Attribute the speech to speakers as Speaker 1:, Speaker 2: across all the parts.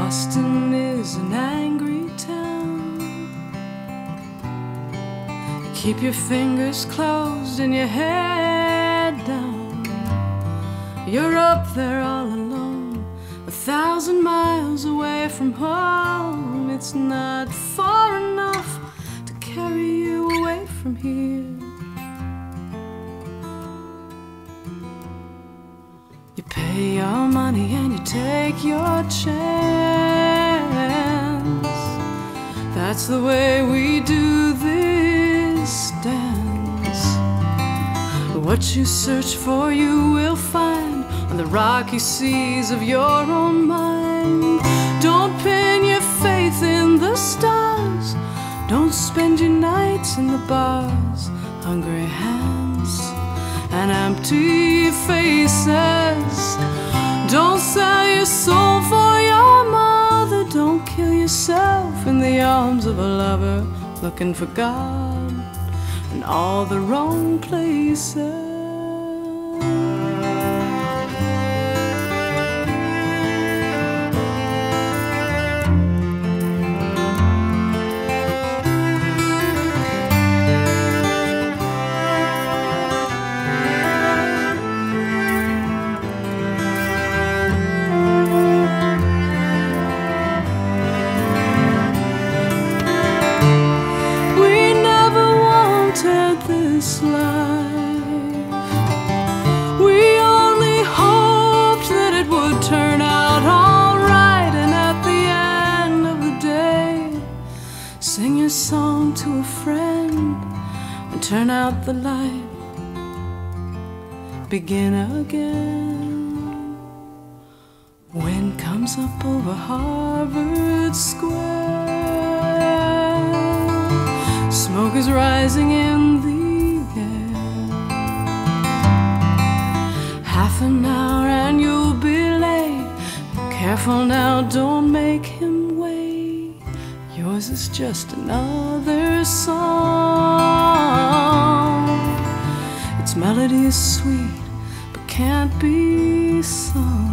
Speaker 1: Boston is an angry town. You keep your fingers closed and your head down. You're up there all alone, 1,000 miles away from home. It's not far enough to carry you away from here. You pay your money and you take your chance. That's the way we do this dance. What you search for you will find on the rocky seas of your own mind. Don't pin your faith in the stars. Don't spend your nights in the bars. Hungry hands and empty faces. Don't sell your soul for your mother. Don't kill yourself in the arms of a lover, looking for God in all the wrong places. This life, we only hoped that it would turn out all right, and at the end of the day, sing your song to a friend and turn out the light. Begin again. Wind comes up over Harvard Square. Smoke is rising in the half an hour and you'll be late. Careful now, don't make him wait. Yours is just another song. Its melody is sweet but can't be sung.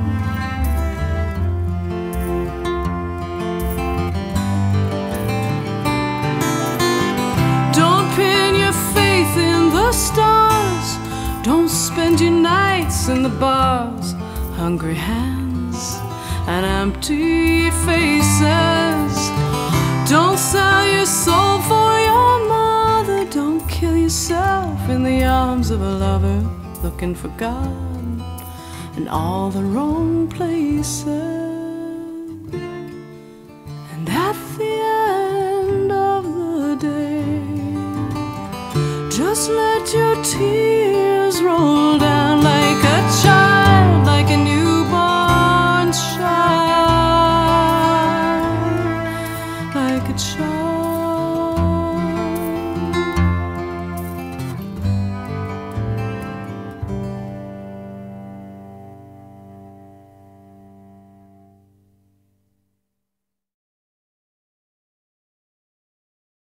Speaker 1: Don't pin your faith in the stars. Don't spend your nights in the bars. Hungry hands and empty faces. Don't sell your soul for your mother. Don't kill yourself in the arms of a lover, looking for God in all the wrong places. And at the end of the day, just let your tears roll down like a child, like a newborn child, like a child.